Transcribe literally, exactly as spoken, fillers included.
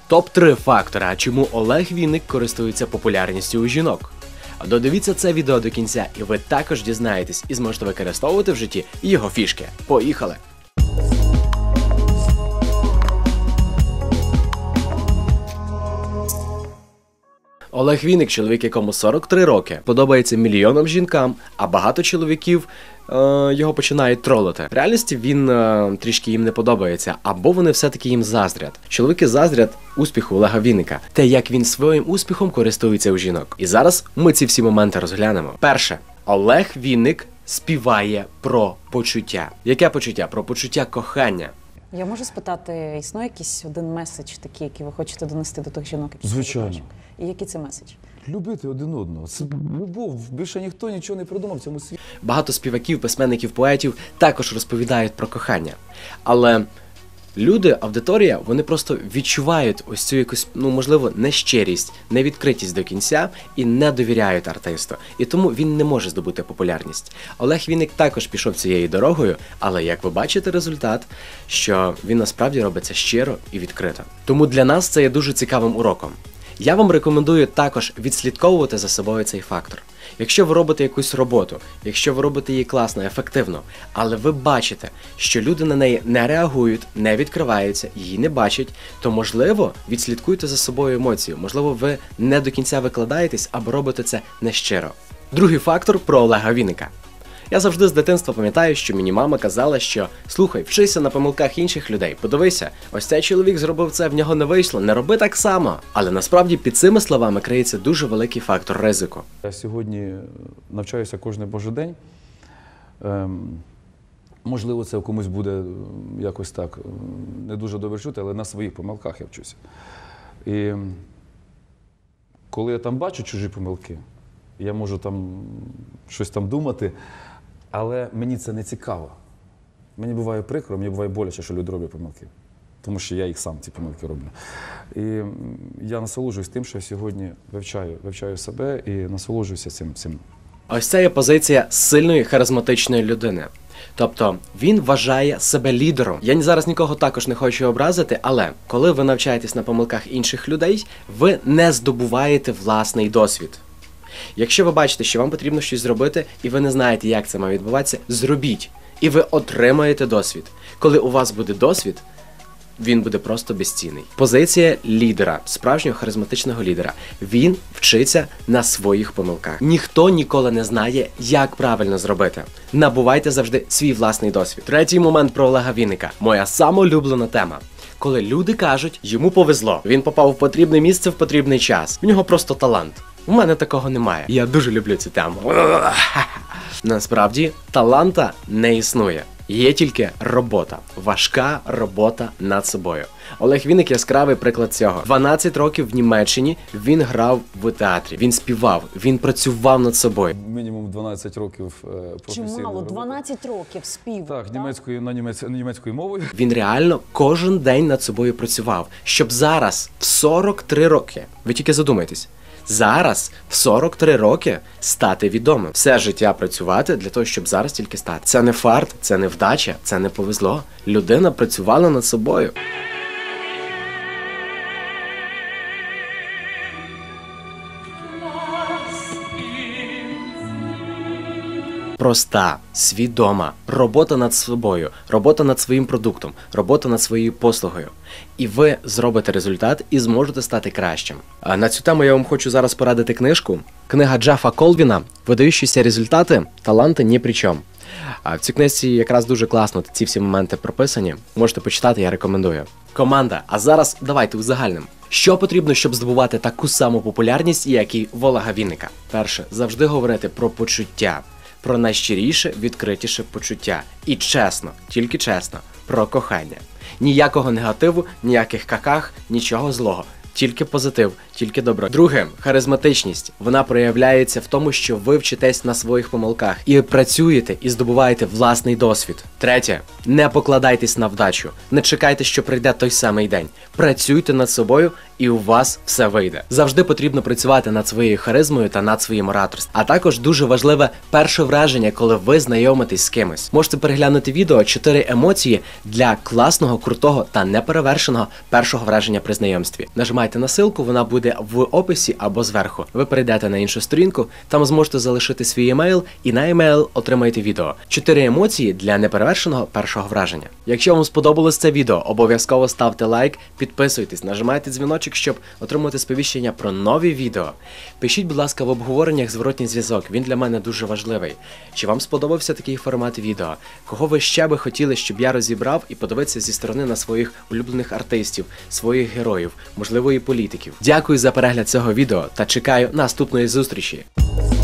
топ три фактори, а чому Олег Вінник користується популярністю у жінок. Додивіться це відео до кінця, і ви також дізнаєтесь і зможете використовувати в житті його фішки. Поїхали! Олег Вінник – чоловік, якому сорок три роки, подобається мільйонам жінкам, а багато чоловіків е, його починають тролити. В реальності він е, трішки їм не подобається, або вони все-таки їм заздрять. Чоловіки заздрять успіху Олега Вінника, те, як він своїм успіхом користується у жінок. І зараз ми ці всі моменти розглянемо. Перше. Олег Вінник співає про почуття. Яке почуття? Про почуття кохання. Я можу спитати, існує якийсь один меседж такий, який ви хочете донести до тих жінок? Звичайно. І який це меседж? Любити один одного. Це любов. Більше ніхто нічого не придумав в цьому світі. Багато співаків, письменників, поетів також розповідають про кохання. Але люди, аудиторія, вони просто відчувають ось цю якусь, ну, можливо, нещирість, невідкритість до кінця і не довіряють артисту. І тому він не може здобути популярність. Олег Вінник також пішов цією дорогою, але, як ви бачите, результат, що він насправді робить це щиро і відкрито. Тому для нас це є дуже цікавим уроком. Я вам рекомендую також відслідковувати за собою цей фактор. Якщо ви робите якусь роботу, якщо ви робите її класно, ефективно, але ви бачите, що люди на неї не реагують, не відкриваються, її не бачать, то, можливо, відслідкуйте за собою емоцію. Можливо, ви не до кінця викладаєтесь або робите це нещиро. Другий фактор про Олега Вінника. Я завжди з дитинства пам'ятаю, що мені мама казала, що «Слухай, вчися на помилках інших людей, подивися, ось цей чоловік зробив це, в нього не вийшло, не роби так само». Але насправді під цими словами криється дуже великий фактор ризику. Я сьогодні навчаюся кожен божий день. Ем, можливо, це комусь буде якось так не дуже добре чути, але на своїх помилках я вчуся. І коли я там бачу чужі помилки, я можу там щось там думати, але мені це не цікаво. Мені буває прикро, мені буває боляче, що люди роблять помилки. Тому що я їх сам, ці помилки роблю. І я насолоджуюсь тим, що я сьогодні вивчаю, вивчаю себе і насолоджуюся цим. цим. Ось це є позиція сильної, харизматичної людини. Тобто, він вважає себе лідером. Я зараз нікого також не хочу образити, але коли ви навчаєтесь на помилках інших людей, ви не здобуваєте власний досвід. Якщо ви бачите, що вам потрібно щось зробити, і ви не знаєте, як це має відбуватися, зробіть. І ви отримаєте досвід. Коли у вас буде досвід, він буде просто безцінний. Позиція лідера, справжнього харизматичного лідера. Він вчиться на своїх помилках. Ніхто ніколи не знає, як правильно зробити. Набувайте завжди свій власний досвід. Третій момент про Олега Вінника. Моя самоулюблена тема. Коли люди кажуть, йому повезло, він попав в потрібне місце в потрібний час. В нього просто талант. У мене такого немає. Я дуже люблю цю тему. Насправді, таланта не існує. Є тільки робота. Важка робота над собою. Олег Вінник – яскравий приклад цього. дванадцять років в Німеччині він грав в театрі. Він співав, він працював над собою. Мінімум дванадцять років професійної Чимало, роботи. дванадцять років спів. Так, так? німецькою, на німець, німецькою мовою. Він реально кожен день над собою працював, щоб зараз, в сорок три роки, ви тільки задумайтесь, зараз, в сорок три роки, стати відомим. Все життя працювати для того, щоб зараз тільки стати. Це не фарт, це не вдача, це не повезло. Людина працювала над собою. Проста, свідома, робота над собою, робота над своїм продуктом, робота над своєю послугою. І ви зробите результат і зможете стати кращим. А на цю тему я вам хочу зараз порадити книжку. Книга Джефа Колвіна «Видаючіся результати, таланти ні при чому». А в цій книжці якраз дуже класно ці всі моменти прописані. Можете почитати, я рекомендую. Команда, а зараз давайте узагальнимо. Що потрібно, щоб здобувати таку саму популярність, як і в Олега Вінника? Перше, завжди говорити про почуття. Про найщиріше, відкритіше почуття. І чесно, тільки чесно, про кохання. Ніякого негативу, ніяких каках, нічого злого. Тільки позитив, тільки добро. Друге, харизматичність. Вона проявляється в тому, що ви вчитесь на своїх помилках. І працюєте, і здобуваєте власний досвід. Третє. Не покладайтесь на вдачу. Не чекайте, що прийде той самий день. Працюйте над собою, і у вас все вийде. Завжди потрібно працювати над своєю харизмою та над своїм ораторством. А також дуже важливе перше враження, коли ви знайомитесь з кимось. Можете переглянути відео чотири емоції для класного, крутого та неперевершеного першого враження при знайомстві. Нажимайте на ссылку, вона буде в описі або зверху. Ви перейдете на іншу сторінку, там зможете залишити свій емейл, і на емейл отримаєте відео. чотири емоції для неперевершеного першого враження. Якщо вам сподобалось це відео, обов'язково ставте лайк, підписуйтесь, нажимайте дзвіночок, щоб отримувати сповіщення про нові відео. Пишіть, будь ласка, в обговореннях зворотній зв'язок, він для мене дуже важливий. Чи вам сподобався такий формат відео? Кого ви ще би хотіли, щоб я розібрав і подивитися зі сторони на своїх улюблених артистів, своїх героїв, можливо і політиків? Дякую за перегляд цього відео та чекаю наступної зустрічі!